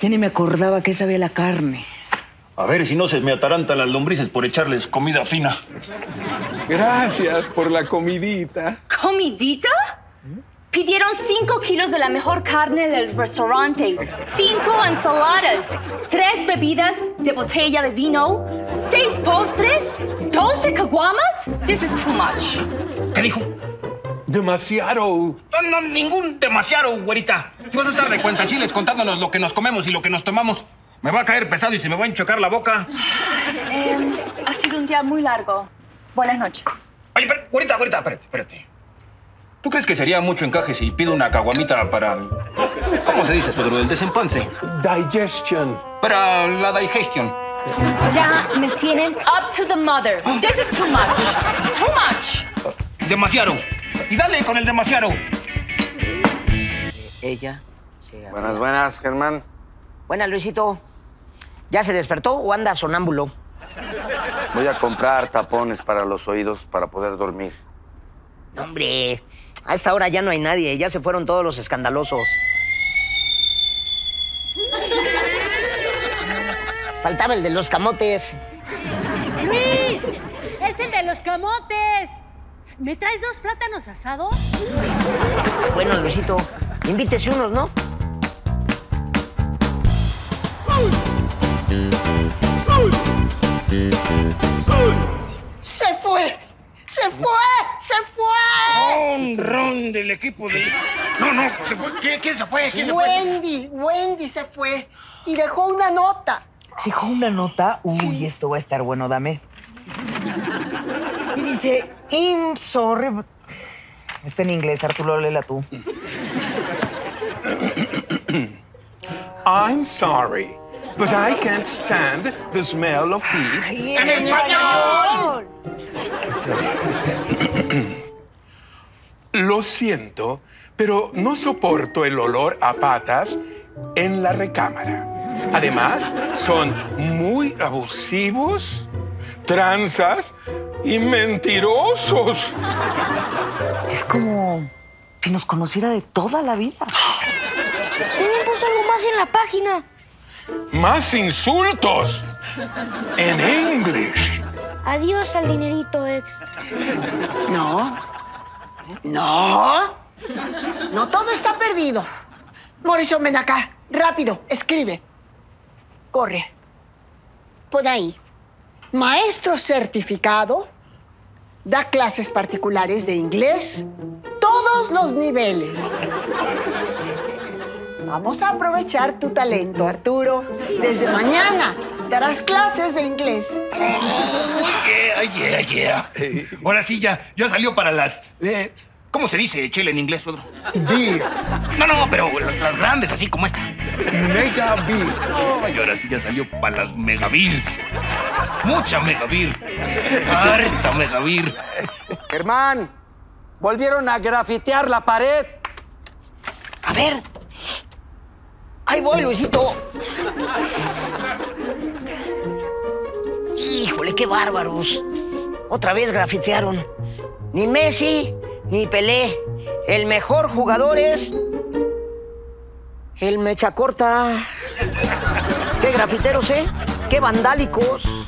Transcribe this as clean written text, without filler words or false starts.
Ya ni me acordaba que sabía la carne. A ver si no se me atarantan las lombrices por echarles comida fina. Gracias por la comidita. ¿Comidita? Pidieron 5 kilos de la mejor carne del restaurante, 5 ensaladas, 3 bebidas de botella de vino, 6 postres, 12 caguamas. This is too much. ¿Qué dijo? Demasiado. No, ningún demasiado, güerita. Si vas a estar de cuentachiles contándonos lo que nos comemos y lo que nos tomamos, me va a caer pesado y se me va a enchocar la boca. Ha sido un día muy largo. Buenas noches. Oye, güerita, espérate. ¿Tú crees que sería mucho encaje si pido una caguamita para... ¿Cómo se dice, suegro? El desempance. Digestion. Para la digestion. Ya me tienen up to the mother. This is too much. Too much. Demasiado. Y dale con el demasiado. Ella se... Buenas, Germán. Buenas, Luisito. ¿Ya se despertó o anda sonámbulo? Voy a comprar tapones para los oídos para poder dormir. Hombre, a esta hora ya no hay nadie. Ya se fueron todos los escandalosos. Faltaba el de los camotes. ¡Luis! ¡Es el de los camotes! ¿Me traes 2 plátanos asados? Bueno, Luisito, invítese unos, ¿no? ¡Se fue! ¡Se fue! Un ron del equipo de... No, se fue. ¿Quién se fue? Wendy se fue y dejó una nota. ¿Dejó una nota? Uy, sí. Esto va a estar bueno, dame. Y dice, I'm sorry. Está en inglés, Arturo, léela tú. I'm sorry, but I can't stand the smell of heat. ¡En español! Lo siento, pero no soporto el olor a patas en la recámara. Además, son muy abusivos, tranzas y mentirosos. Es como que nos conociera de toda la vida. También puso algo más en la página. ¡Más insultos! En English. Adiós al dinerito extra. No todo está perdido. Morrison, ven acá. Rápido, escribe. Corre. Pon ahí. Maestro certificado. Da clases particulares de inglés. Todos los niveles. Vamos a aprovechar tu talento, Arturo. Desde mañana darás clases de inglés. Yeah. Ahora sí, ya salió para las... ¿Cómo se dice chela en inglés, suegro? Beer. No, pero las grandes, así como esta. Mega beer. Ay, ahora sí ya salió para las megabeers. Mucha megabeer. Harta megabeer. Germán, volvieron a grafitear la pared. A ver. Ahí voy, Luisito. Híjole, qué bárbaros. Otra vez grafitearon. Ni Messi, ni Pelé. El mejor jugador es... el mecha corta. Qué grafiteros, ¿eh? Qué vandálicos.